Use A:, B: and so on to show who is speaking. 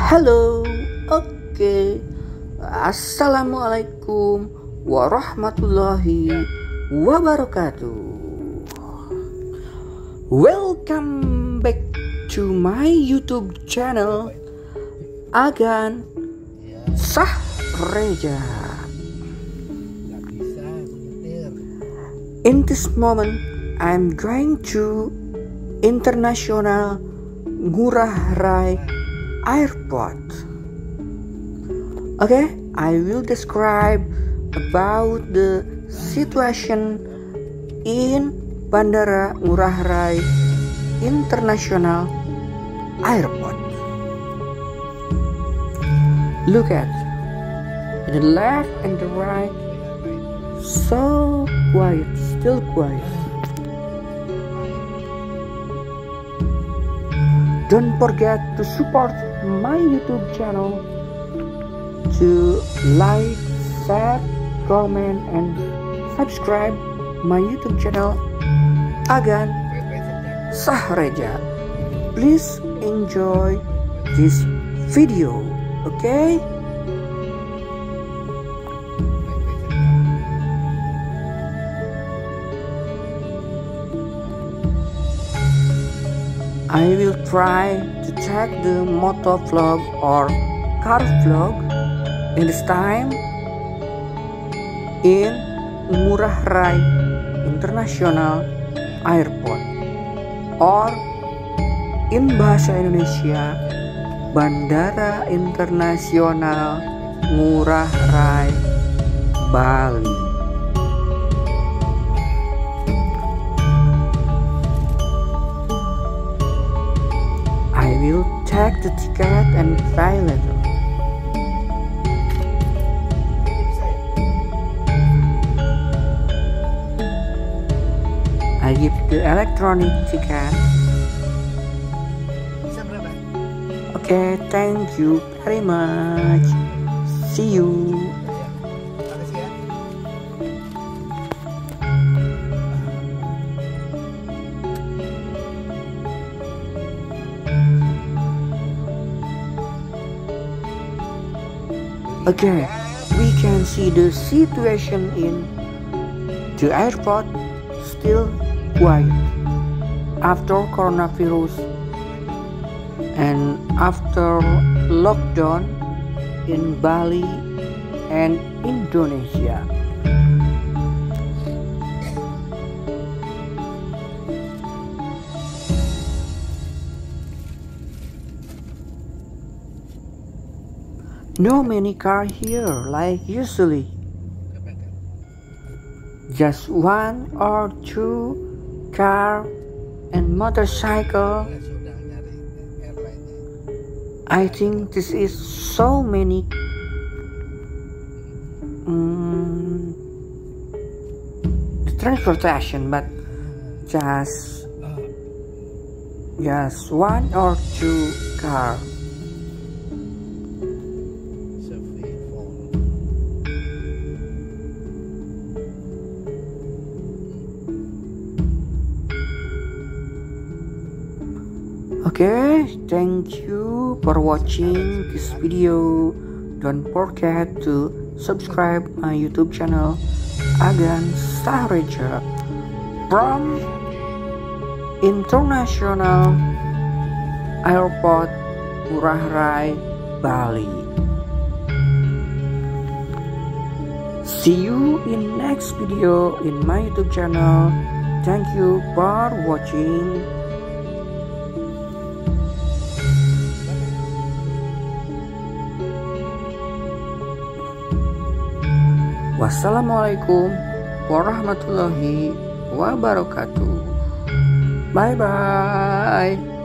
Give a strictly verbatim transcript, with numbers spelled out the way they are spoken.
A: Halo, oke. Assalamualaikum warahmatullahi wabarakatuh. Welcome back to my YouTube channel Agan Sahreja. In this moment, I'm going to International Ngurah Rai Airport. Okay, I will describe about the situation in Bandara Ngurah Rai International Airport. Look at the left and the right, so quiet, still quiet. Don't forget to support my YouTube channel, to like, share, comment, and subscribe my YouTube channel Agan Sahreja. Please enjoy this video, okay? I will try to check the moto vlog or car vlog in this time in Ngurah Rai International Airport, or in bahasa Indonesia Bandara Internasional Ngurah Rai Bali. I will check the ticket and pay later. I give the electronic ticket. Okay, thank you very much. See you. Okay, we can see the situation in the airport still quiet after coronavirus and after lockdown in Bali and Indonesia. No many car here like usually. Just one or two car and motorcycle. I think this is so many um, transportation, but just just one or two car. Okay, thank you for watching this video. Don't forget to subscribe my YouTube channel Agan Sahreja from International Airport Ngurah Rai, Bali. See you in next video in my YouTube channel. Thank you for watching. Wassalamualaikum warahmatullahi wabarakatuh. Bye bye.